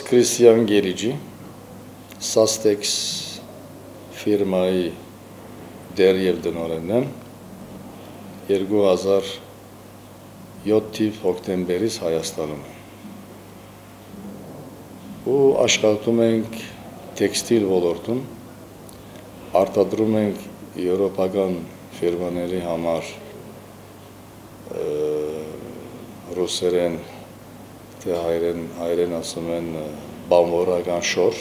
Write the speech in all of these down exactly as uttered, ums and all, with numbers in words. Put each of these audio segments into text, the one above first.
Christian Gerici, Sastex ֆիրմայի դերև դնորենն եմ, երկու հազար յոթ թիվ հոկտեմբերից Հայաստանում եմ։ Ու աշխատում ենք տեքստիլ ոլորտում, արտադրում ենք եվրոպական ֆիրմաների համար ռուսերեն, թե հայերեն, հայերեն ասում են բանվորական շոր,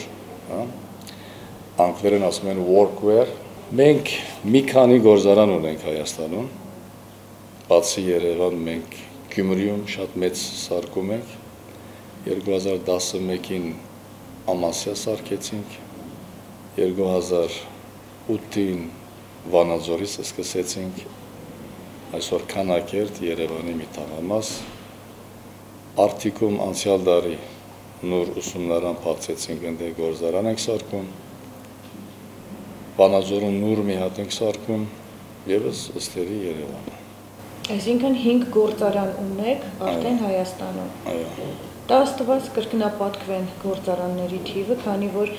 անգլերեն ասում են workwear։ Մենք մի քանի գործարան ունենք Հայաստանում, բացի Երևան մենք Գյումրիում շատ մեծ սարքում ենք, երկու հազար տասնմեկին Ամասիա սարքեցինք, երկու հազար ութին Վանաձորից սկսեցինք, այսօր Քանաքերտ, Երևանի մի թաղամաս, Արտիկում անցյալ տարի նոր ուսումնարան փակցեցինք, ընդ գործարան ենք սարքում, Վանաձորում նոր մի հատ ենք սարքում, ևս ըստերի Երևանը։ Այսինքն հինգ գործարան ունեք արդեն Հայաստանում։ Այո։ Դա աստված կրկնապատկվեն գործարանների թիվը, քանի որ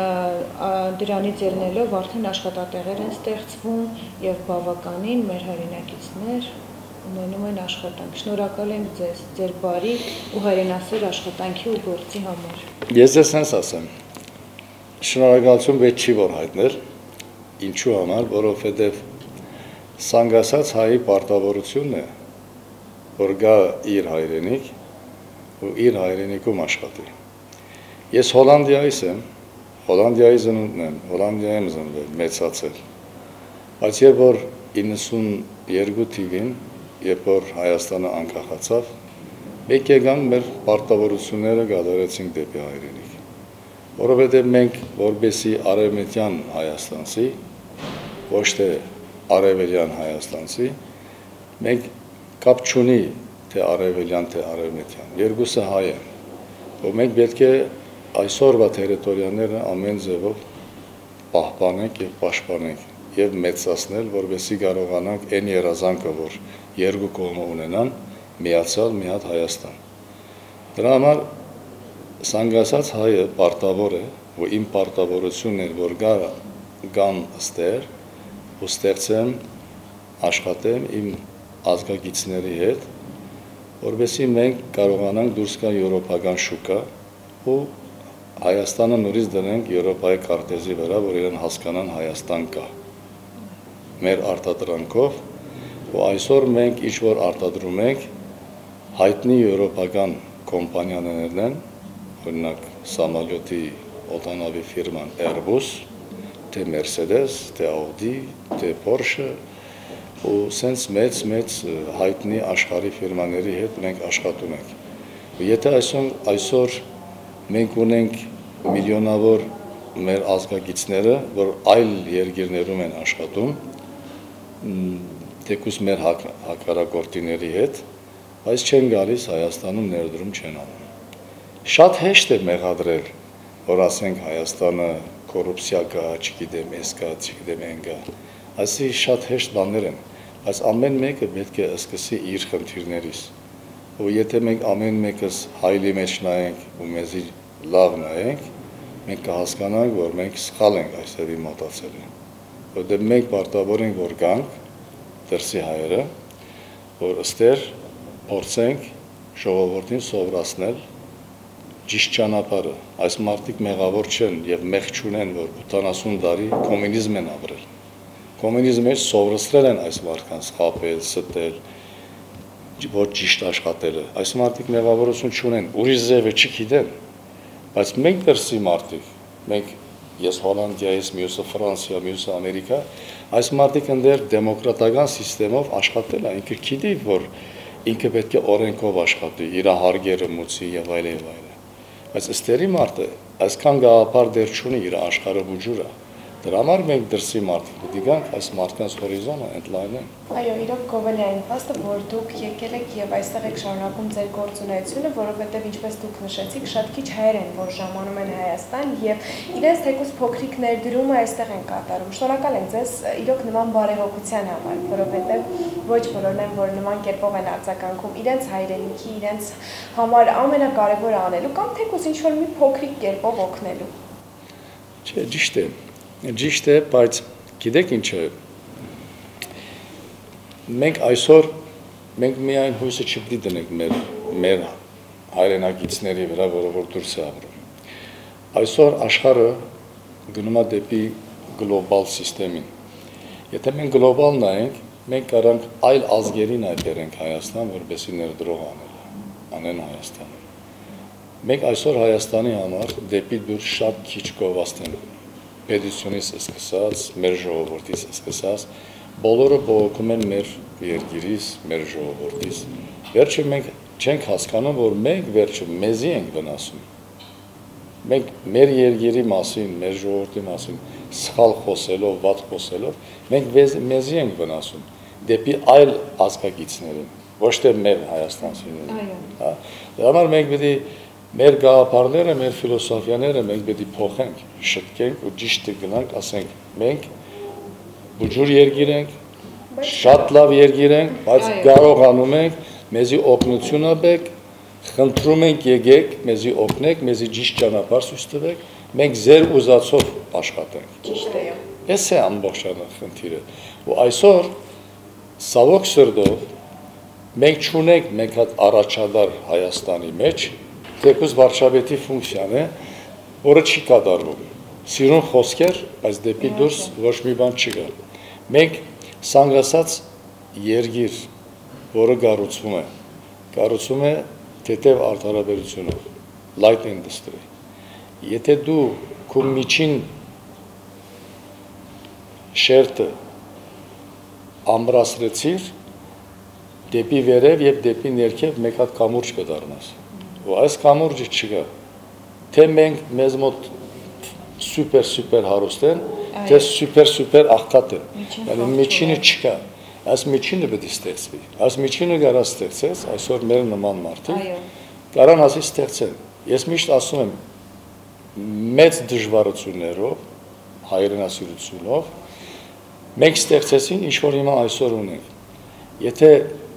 դրանից ելնելով արդեն աշխատատեղեր են ստեղծվում եւ բավականին մեր հայրենակիցներ ունենում են աշխատանք։ Շնորհակալ ենք ձեզ, ձեր բարի ու հայրենասեր աշխատանքի ու գործի համար։ Ես ձեզ հենց ասեմ, շնորհակալություն պետք չի որ հայտնել, ինչու համար, որովհետև սանգասած հայի պարտավորությունն է, որ գա իր հայրենիք ու իր հայրենիքում աշխատի։ Ես Հոլանդիայից եմ, Հոլանդիայի ծնունդն եմ, Հոլանդիայում ծնվել, մեծացել, բայց երբ որ իննսունյոթ թիվին, երբ որ Հայաստանը անկախացավ, մենք եկանք մեր պարտավորությունները կատարեցինք դեպի հայրենիք, որովհետև մենք որպեսզի արևմտյան հայաստանցի, ոչ թե արևելյան հայաստանցի, մենք կապ չունի թե արևելյան, թե արևմտյան, երկուսը հայ են, ու մենք պետք է այսօրվա տերիտորիաները ամեն ձևով պահպանենք և պաշտպանենք և մեծացնել, որպեսզի կարողանանք այն երազանքը, որ երկու կողմը ունենան, միացալ մի հատ Հայաստան։ Դրա համար սանգասած հայը պարտավոր է, ու իմ պարտավորությունն էր, որ գամ ստեր ու ստեղծեմ, աշխատեմ իմ ազգագիցների հետ, որպեսզի մենք կարողանանք դուրս գալ եվրոպական շուկա ու Հայաստանը նորից դնենք Եվրոպայի քարտեզի վրա, որ իրեն հասկանան Հայաստան կա։ Մեր արտադրանքով, ու այսօր մենք ինչ-որ արտադրում ենք, հայտնի եվրոպական կոմպանիաներն են, օրինակ Սամալյոտի օդանավի ֆիրման Airbus, թե Mercedes, թե Audi, թե Porsche, ու սենց մեծ-մեծ հայտնի աշխարհի ֆիրմաների հետ մենք աշխատում ենք։ Եթե այսօր մենք ունենք միլիոնավոր մեր ազգագիցները, որ այլ երկիրներում են աշխատում, թեկուզ մեր հակառակորդիների հետ, բայց չեն գալիս Հայաստանում ներդրում չեն անում։ Շատ հեշտ է մեղադրել, որ ասենք Հայաստանը կոռուպցիա կա, չգիտեմ, էս կա, չգիտեմ, այն կա, այսի շատ հեշտ բաներ են, բայց ամեն մեկը պետք է սկսի իր խնդիրներից, ու եթե մենք ամեն մեկս հայլի մեջ նայենք ու մեզի լավ նայենք, մենք կհասկանանք, որ մենք սխալ ենք այսևի մոտացել են, որտեղ մենք պարտավոր ենք, որ գանք դրսի հայերը, որ ըստեր փորձենք ժողովրդին սովորացնել ճիշտ ճանապարհը, այս մարդիկ մեղավոր չեն եւ մեղ չունեն, որ ութանասուն տարի կոմունիզմ են ապրել։ Կոմունիզմը սովորեցրել են այս մարդկանց խաբել, ստել, որ ճիշտ աշխատելը։ Այս մարդիկ մեղավորություն չունեն, ուրիշ ձևը չգիտեն, բայց մենք դրսի մարդիկ, մենք ես Հոլանդիայից, մյուսը Ֆրանսիա, մյուսը Ամերիկա, այս մարդիկ ընդեր դեմոկրատական համակարգով աշխատել են, ինքը գիտի, որ ինքը պետք է օրենքով աշխատի, իր հարգերը մուծի եւ այլ եւ այլ։ Բայց ըստերի մարդը այսքան գաղափար դեր չունի իր աշխարհը բուջուրա, Դրա համար մենք դրսի մարդիկ պետք է գանք այս մարդկանց հորիզոնը ընդլայնենք։ Այո, իրոք գովելի այն փաստը, որ դուք եկել եք եւ այստեղ եք շարունակում ձեր գործունեությունը, որովհետեւ ինչպես դուք նշեցիք, շատ քիչ հայեր են, որ ժամանում են Հայաստան եւ իրենց թեկուզ փոքրիկ ներդրումը այստեղ են կատարում։ Շնորհակալ ենք ձեզ իրոք նման բարեհոգության համար, որովհետեւ ոչ բոլորն են, որ նման կերպով են արձագանքում իրենց հայրենիքի, իրենց համար ամենակարևորը անելու կամ թեկուզ ինչ որ մի փոքրիկ կերպով օգնելու։ Չէ, ճիշտ է։ Ճիշտ է, բայց գիտեք ինչ է։ Մենք այսօր մենք միայն հույսը չպետք է դնենք մեր մեր հայրենակիցների վրա, որը որ դուրս է ապրում։ Այսօր աշխարհը գնում է դեպի գլոբալ համակարգին։ Եթե մենք գլոբալ նայենք, մենք կարանք այլ ազգերին այտերենք Հայաստան, որպեսզի ներդրող անել, անեն Հայաստան։ Մենք այսօր Հայաստանի համար դեպի դուրս շատ քիչ գովաստ ենք։ Պետությունից սկսած, մեր ժողովրդից սկսած, բոլորը բողոքում են մեր երկիրից, մեր ժողովրդից։ Վերջը մենք չենք հասկանում, որ մենք վերջը մեզի ենք վնասում։ Մենք մեր երկիրի մասին, մեր ժողովրդի մասին սխալ խոսելով, վատ խոսելով, մենք մեզի ենք վնասում դեպի այլ ազգակիցներին, ոչ թե մեր հայաստանցիներին։ Հա, դրա համար մենք պետք է մեր գաղափարները, մեր ֆիլոսոֆիաները մենք պետք է փոխենք, շտկենք ու ճիշտ գնանք, ասենք մենք բուջուր երկիր ենք, շատ լավ երկիր ենք, բայց կարողանում ենք մեզի օգնությունը բեք, խնդրում ենք եկեք, մեզի օգնեք, մեզի ճիշտ ճանապարհ ցույց տվեք, մենք ձեր ուզածով աշխատենք։ Ճիշտ է։ Էս է ամբողջանը խնդիրը։ Ու այսօր ցավոք սրտով մենք չունենք մեկ հատ առաջադար Հայաստանի մեջ, թեկուզ վարչապետի ֆունկցիան է, որը չի կատարվում։ Սիրուն խոսքեր, բայց դեպի դուրս ոչ մի բան չկա։ Մենք ցանկացած երկիր, որը կառուցվում է, կառուցվում է թեթև արդարաբերությունով, light industry։ Եթե դու քո միջին շերտը ամրացրեցիր, դեպի վերև եւ դեպի ներքև մեկ հատ կամուրջ կդառնաս։ Ու այս կամուրջը չկա։ Թե մենք մեզ մոտ սուպեր սուպեր հարուստ են, թե սուպեր սուպեր աղքատ են։ Yani միջինը չկա։ Այս միջինը պետք է ստեղծվի։ Այս միջինը կարա ստեղծես, այսօր մեր նման մարդիկ կարան ասի ստեղծեն։ Ես միշտ ասում եմ, մեծ դժվարություններով, հայրենասիրությունով մենք ստեղծեցին ինչ որ հիմա այսօր ունենք։ Եթե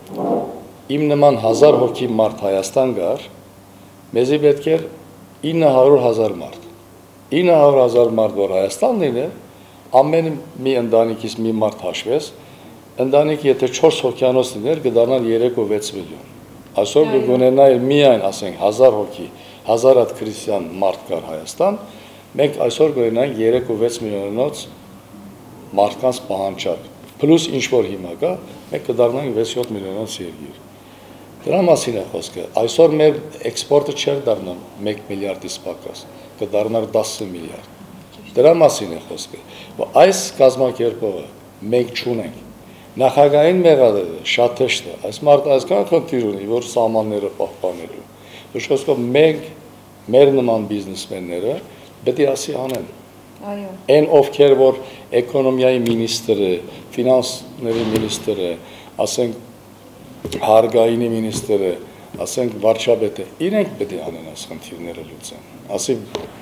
իմ նման հազար հոգի մարդ Հայաստան գար, մեզի պետք էր ինը հարյուր հազար մարդ։ ինը հարյուր հազար մարդ որ Հայաստան լիներ, ամեն մի ընտանիքից մի մարդ հաշվես, ընտանիք եթե չորս հոգյանոց լիներ, կդառնար երեք ու վեց միլիոն։ Այսօր դու կունենայիր միայն, ասենք, հազար հոգի, հազար հատ քրիստիան մարդ կար Հայաստան, մենք այսօր կունենայինք երեք ու վեց միլիոնոց մարդկանց պահանջակ, պլյուս ինչ որ հիմա կա, մենք կդառնանք վեց-յոթ միլիոնոց երկիր։ Դրա մասին է խոսքը։ Այսօր մեր էքսպորտը չէր դառնա մեկ միլիարդից պակաս, կդառնար դասը միլիարդ։ Դրա մասին է խոսքը։ Այս կազմակերպողը մենք չունենք։ Նախագահային մեղադերը շատ հեշտ է։ Այս մարդը այսքան խնդիր ունի, որ սահմանները պահպանելու։ Ոչ խոսքով մենք մեր նման բիզնեսմենները պետք է ասի անեն։ Այո։ Այն ովքեր որ էկոնոմիայի մինիստրը, ֆինանսների մինիստրը, ասենք հարգայինի մինիստրը, ասենք վարչապետը, իրենք պետք է անեն այս խնդիրները լուծեն։ Ասի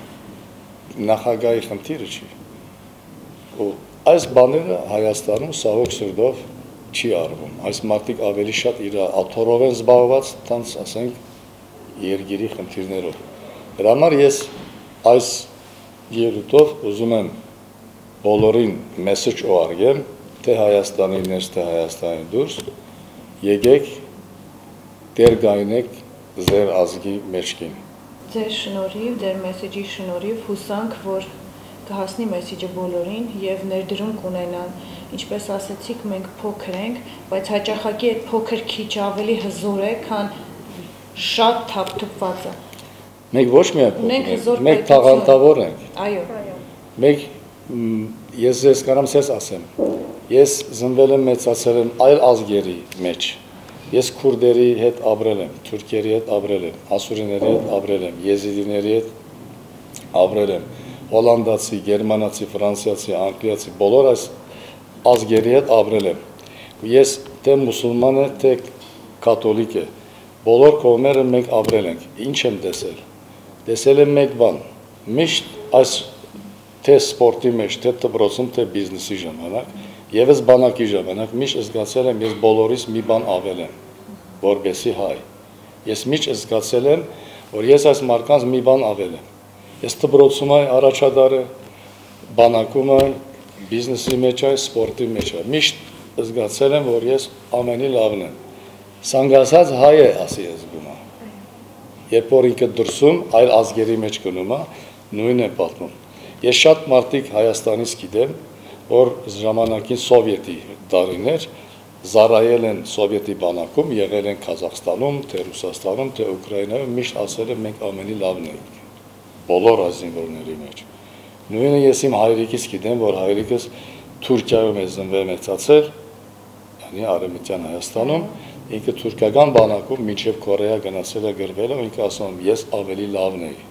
նախագահի խնդիրը չի։ Ու այս բաները Հայաստանում սահոք սրտով չի արվում։ Այս մարդիկ ավելի շատ իր աթոռով են զբաղված, տանց ասենք երկիրի խնդիրներով։ Դրա համար ես այս ելույթով ուզում եմ բոլորին մեսեջ ուղարկեմ, թե Հայաստանի ներս, թե Հայաստանի դուրս, եկեք դեր գայնեք ձեր ազգի մեջքին։ Ձեր շնորհիվ, ձեր մեսեջի շնորհիվ հուսանք, որ կհասնի մեսեջը բոլորին եւ ներդրում կունենան։ Ինչպես ասացիք, մենք փոքր ենք, բայց հաճախակի այդ փոքր քիչ ավելի հզոր է, քան շատ թափթփվածը։ Մենք ոչ միայն փոքր ենք, մենք տաղանդավոր ենք։ Այո։ Մենք ես ես կարամ ցես ասեմ։ Ես ծնվել եմ, մեծացել եմ այլ ազգերի մեջ։ Ես քուրդերի հետ ապրել եմ, թուրքերի հետ ապրել եմ, ասուրիների հետ ապրել եմ, եզիդիների հետ ապրել եմ, հոլանդացի, գերմանացի, ֆրանսիացի, անգլիացի բոլոր այս ազգերի հետ ապրել եմ։ Ես թե մուսուլման է, թե կաթոլիկ է, բոլոր կողմերը մենք ապրել ենք։ Ինչ եմ տեսել։ Տեսել եմ մեկ բան։ Միշտ այս թե սպորտի մեջ, թե դպրոցում, թե բիզնեսի ժամանակ, եւ ես բանակի ժամանակ միշտ զգացել եմ, ես բոլորից մի բան ավել եմ, որպեսի հայ։ Ես միշտ զգացել եմ, որ ես այս մարկանց մի բան ավել եմ։ Ես դպրոցում այ առաջադարը, բանակում այ, բիզնեսի մեջ այ, սպորտի մեջ այ։ Միշտ զգացել եմ, որ ես ամենի լավն եմ։ Սանգասած հայ է, ասի ես գումա։ Երբ որ ինքը դրսում այլ ազգերի մեջ գնում է, նույնն է պատմում։ Ես շատ մարդիկ Հայաստանից գիտեմ, որ ժամանակին սովետի տարիներ զարայել են սովետի բանակում, եղել են Կազախստանում, թե Ռուսաստանում, թե Ուկրաինայում, միշտ ասել են մենք ամենի լավն ենք, բոլոր զինվորների մեջ։ Նույնը ես իմ հայրիկից գիտեմ, որ հայրիկս Թուրքիայում է ծնվել մեծացել, yani Արևմտյան Հայաստանում, ինքը թուրքական բանակում մինչև Կորեա գնացել է գրվել, ու ինքը ասում է ես ավելի լավն էի։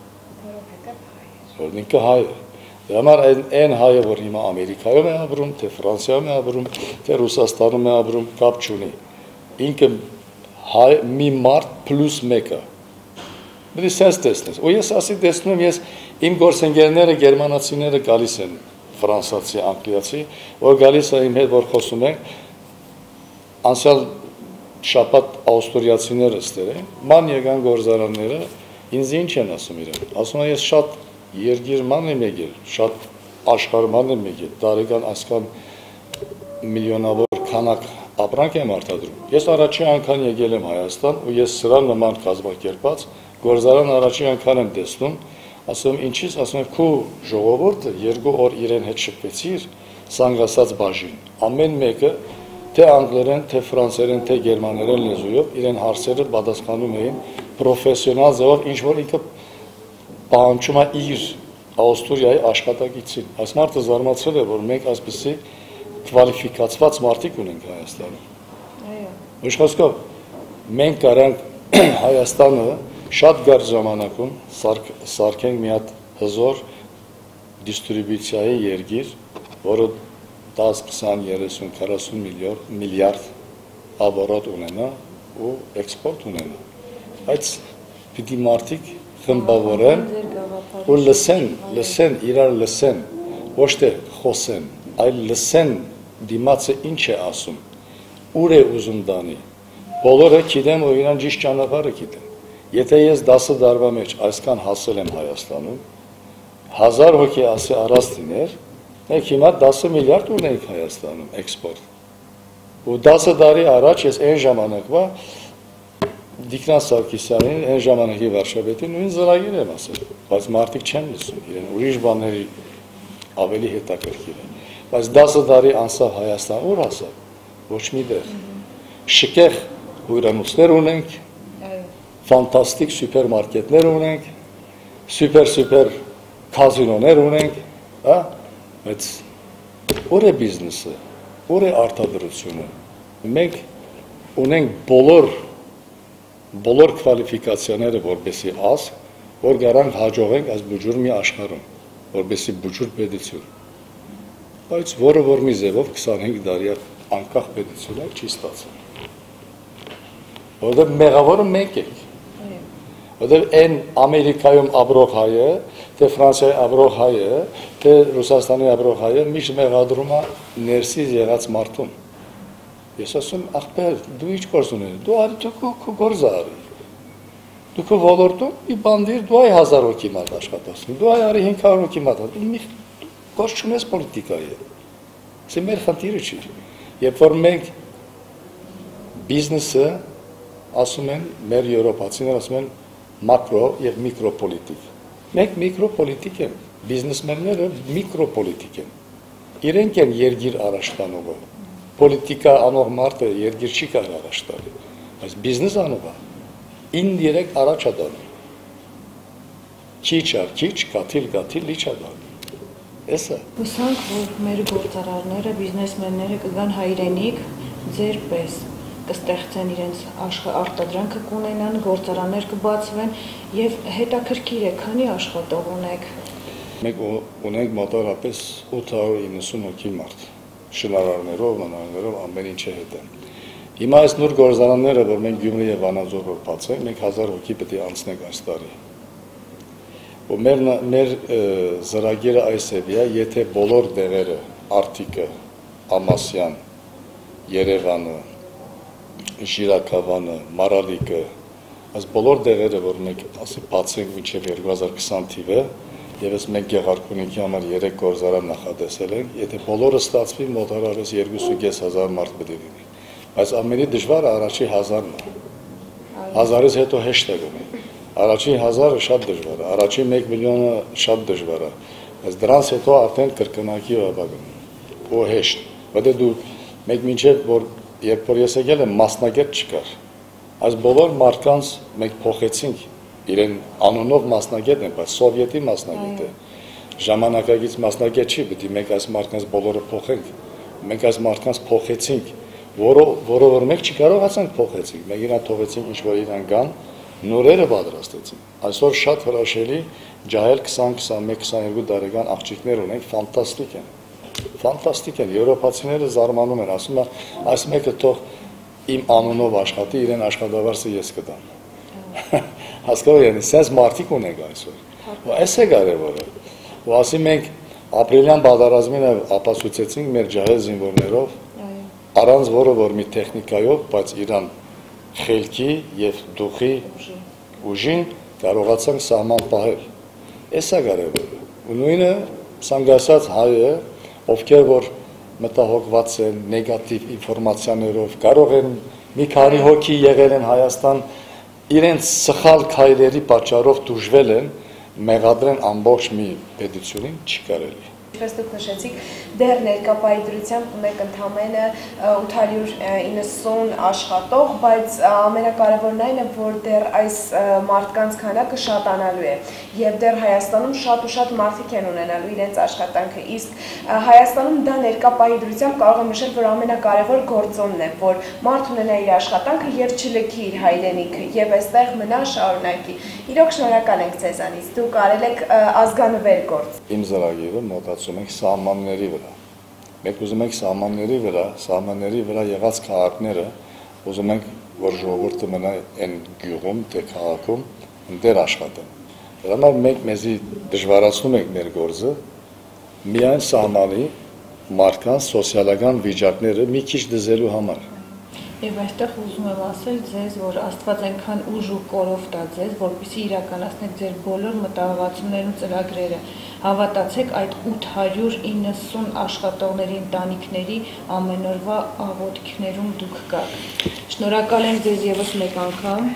Որ ինքը հայ է։ Դրա համար այն հայը, որ հիմա Ամերիկայում է ապրում, թե Ֆրանսիայում է ապրում, թե Ռուսաստանում է ապրում, կապ չունի։ Ինքը հայ մի մարդ պլյուս մեկը։ Դե sense տեսնես։ Ու ես ասի տեսնում եմ, ես իմ գործընկերները գերմանացիները գալիս են, ֆրանսացի, անգլիացի, որ գալիս է իմ հետ, որ խոսում ենք, անցյալ շաբաթ աուստրիացիները ստերեն, ման եկան գործարանները, ինձ ինչ են ասում իրեն։ Ասում են ես շատ երկիրման եմ եկել, շատ աշխարհման եմ եկել, տարեկան այսքան միլիոնավոր քանակ ապրանք եմ արտադրում։ Ես առաջի անգամ եկել եմ Հայաստան ու ես սրա նման կազմակերպած գործարան առաջի անգամ եմ տեսնում, ասում եմ ինչի՞ց, ասում եմ քո ժողովուրդը երկու օր իրեն հետ շփվեցիր, սանգասած բաժին, ամեն մեկը թե անգլերեն, թե ֆրանսերեն, թե գերմաներեն լեզուով իրեն հարցերը պատասխանում էին պրոֆեսիոնալ ձևով, ինչ որ ինքը պահանջում է իր Աուստրիայի աշխատակիցին։ Այս մարդը զարմացել է, որ մենք այսպիսի կվալիֆիկացված մարդիկ ունենք Հայաստանում։ Այո։ Ոչ խոսքով, մենք կարանք Հայաստանը շատ գար ժամանակում սարքենք մի հատ հզոր դիստրիբյուցիայի երկիր, որը դաս, քսան, երեսուն, քառասուն միլիարդ оборот ունենա ու էքսպորտ ունենա։ Բայց պիտի մարդիկ խմբավորեն ու լսեն, լսեն, իրար լսեն, ոչ թե խոսեն, այլ լսեն դիմացը ինչ է ասում, ուր է ուզում դանի։ Բոլորը գիտեմ, որ իրան ճիշտ ճանապարհը գիտեն։ Եթե ես դասը դարվա մեջ այսքան հասել եմ Հայաստանում, հազար հոգի ասի առած լիներ, մենք հիմա դասը միլիարդ ունենք Հայաստանում էքսպորտ։ Ու դասը տարի առաջ ես այն ժամանակվա Դիկնան Սարգսյանին, այն ժամանակի վարչապետին նույն ծրագիր եմ ասել, բայց մարդիկ չեն լսում, իրեն ուրիշ բաների ավելի հետաքրքիր են։ Բայց դասը տարի անցավ Հայաստան, ուր հասավ, ոչ մի տեղ։ Շքեղ հյուրանոցներ ունենք, ֆանտաստիկ սուպերմարկետներ ունենք, սուպեր-սուպեր կազինոներ ունենք, հա, բայց ուր է բիզնեսը, ուր է արտադրությունը։ Մենք ունենք բոլոր բոլոր կվալիֆիկացիաները, որպեսի ասք, որ գարանք հաջողենք այս բուջուր մի աշխարհում, որպեսի բուջուր պետություն։ Բայց որը որ մի ձևով քսանհինգ տարի անկախ պետություն է, չի ստացել։ Որտեղ մեղավորը մենք ենք։ Որտեղ այն Ամերիկայում ապրող հայը, թե Ֆրանսիայի ապրող հայը, թե Ռուսաստանի ապրող հայը միշտ մեղադրում է ներսից եղած մարդուն։ Ես ասում ախպեր, դու ինչ գործ ունես, դու արի դու քո գործը արի։ Դու քո ոլորտում մի բան դիր, դու այ հազար հոգի մատ աշխատացնում, դու այ արի հինգ հարյուր հոգի մատ, դու մի գործ չունես պոլիտիկայի։ Սա մեր խնդիրը չի։ Երբ որ մենք բիզնեսը ասում են, մեր եվրոպացիները ասում են մակրո եւ միկրոպոլիտիկ։ Մենք միկրոպոլիտիկ ենք, բիզնեսմենները միկրոպոլիտիկ են։ Իրենք են երգիր առաջ տանողը։ Պոլիտիկա անող մարդը երկիր չի կարող առաջ տալի, բայց բիզնես անողը ինդիրեկտ առաջ է դառնում։ Քիչ առ քիչ, գաթիլ գաթիլ լիճ է դառնում։ Էսա։ Հուսանք, որ մեր գործարարները, բիզնեսմենները կգան հայրենիք ձեր պես, կստեղծեն իրենց արտադրանքը կունենան, գործարաններ կբացվեն եւ հետաքրքիր է, քանի աշխատող ունեք։ մենք ունենք մոտավորապես ութ հարյուր իննսուն հոգի մարդ, շինարարներով, մանարներով, ամեն ինչի հետ են։ Հիմա այս նոր գործարանները, որ մենք Գյումրի եւ Վանաձորով բացենք, մենք հազար հոգի պետք է անցնենք այս տարի։ Ու մեր մեր ծրագիրը այս է, եթե բոլոր դեղերը, Արտիկը, Ամասյան, Երևանը, Շիրակավանը, Մարալիկը, այս բոլոր դեղերը, որ մենք ասի բացենք մինչև երկու հազար քսան թիվը, եւ ես մենք Գեղարքունիքի համար երեք գործարան նախատեսել ենք, եթե բոլորը ստացվի, մոտավորապես երկու կես հազար մարդ պետք է լինի։ Բայց ամենի դժվարը առաջի հազարն է։ Հազարից հետո հեշտ է գնում։ Առաջին հազարը շատ դժվար է, առաջին մեկ միլիոնը շատ դժվար է, բայց դրանց հետո արդեն կրկնակի վավագում ու հեշտ։ Բայց դու մեկ մինչև որ երբ որ ես եկել եմ մասնագետ չկար։ Այս բոլոր մարդկանց մենք փոխեցինք իրեն անունով մասնագետ են, բայց սովետի մասնագետ է։ Ժամանակակից մասնագետ չի, պետք է մենք այս մարդկանց բոլորը փոխենք։ Մենք այս մարդկանց փոխեցինք, որը որ մենք չկարողացանք փոխեցինք։ Մենք իրան թողեցինք ինչ որ իրան գան, նորերը պատրաստեցին։ Այսօր շատ հրաշալի ջահել քսան, քսանմեկ, քսաներկու տարեկան աղջիկներ ունենք, ֆանտաստիկ են։ Ֆանտաստիկ են, եվրոպացիները զարմանում են, ասում են, այս մեկը թող իմ անունով աշխատի, իրեն աշխատավարձը ես կտամ։ Հասկանում եք, sense մարդիկ ունենք այսօր։ Ու այս է կարևորը։ Ու ասի մենք ապրիլյան բادرազմին ապացուցեցինք մեր ջահել զինվորներով, առանց որը որ մի տեխնիկայով, բայց իրան խելքի եւ դուխի ուժին կարողացանք սահման պահել։ Այս է կարևորը։ Ու նույնը ցանկացած հայը, ովքեր որ մտահոգված են նեգատիվ ինֆորմացիաներով, կարող են մի քանի հոգի եղել են Հայաստան, իրենց սխալ քայլերի պատճառով դժվել են, մեղադրեն ամբողջ մի պետությունին չի կարելի։ Ինչպես դուք նշեցիք, դեռ ներկա պայդրությամբ ունեք ընդամենը ութ հարյուր իննսուն աշխատող, բայց ամենակարևորն այն է, որ դեռ այս մարդկանց քանակը շատանալու է եւ դեռ Հայաստանում շատ ու շատ մարդիկ են ունենալու իրենց աշխատանքը, իսկ Հայաստանում դա ներկա պայդրությամբ կարող եմ նշել, որ ամենակարևոր գործոնն է, որ մարդ ունենա իր աշխատանքը եւ չլքի իր հայրենիքը եւ այստեղ մնա շարունակի։ Իրոք շնորհակալ ենք ձեզանից, դուք արել եք ազգանվեր գործ։ Իմ ծրագիրը մոտացում ենք սահմանների վրա։ Մենք ուզում ենք սահմանների վրա, սահմանների վրա եղած քաղաքները, ուզում ենք, որ ժողովուրդը մնա այն գյուղում, թե քաղաքում, դեր աշխատեն։ Դրա համար մենք մեզի դժվարացնում ենք մեր գործը, միայն սահմանի մարդկանց սոցիալական վիճակները մի քիչ դզելու համար։ Եվ այստեղ ուզում եմ ասել ձեզ, որ Աստված այնքան ուժ ու կորով տա ձեզ, որպեսզի իրականացնեք ձեր բոլոր մտահղացումներն ու ծրագրերը։ Հավատացեք, այդ ութ հարյուր իննսուն աշխատողների ընտանիքների ամեն օրվա աղոթքներում դուք կաք։ Շնորհակալ եմ ձեզ ևս մեկ անգամ,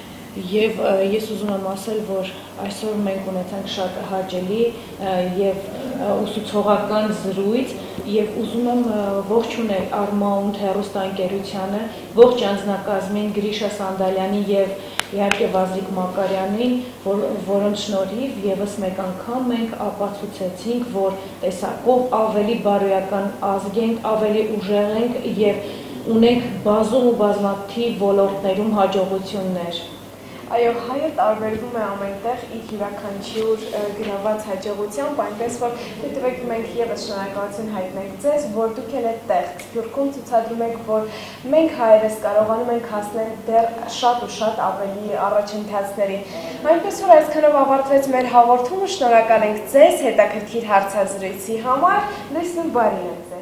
եւ ես ուզում եմ ասել, որ այսօր մենք ունեցանք շատ հաճելի եւ ուսուցողական զրույց եւ ուզում եմ ողջունել Armount հեռուստաընկերությանը, ողջ անձնակազմին, Գրիշա Սանդալյանի եւ իհարկե Վազիկ Մակարյանին, որ, որոնց շնորհիվ եւս մեկ անգամ մենք ապացուցեցինք, որ տեսակով ավելի բարոյական ազգ ենք, ավելի ուժեղ ենք եւ ունենք բազում ու բազմաթիվ ոլորտներում հաջողություններ։ Այո, հայը տարբերվում է ամենտեղ իր յուրաքանչյուր գրաված հաջողությամբ, այնպես որ դուք մենք եւս շնորհակալություն հայտնենք ձեզ, որ դուք էլ այդտեղ Սփյուռքում ցուցադրում եք, որ մենք հայերս կարողանում ենք հասնել դեռ շատ ու շատ ավելի առաջընթացների։ Այնպես որ այսքանով ավարտվեց մեր հաղորդումը, շնորհակալ ենք ձեզ հետաքրքիր հարցազրույցի համար, լույսն ու բարին։